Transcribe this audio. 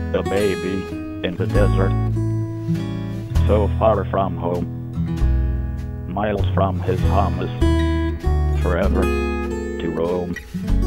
a baby in the desert, so far from home, miles from his homes, forever to roam.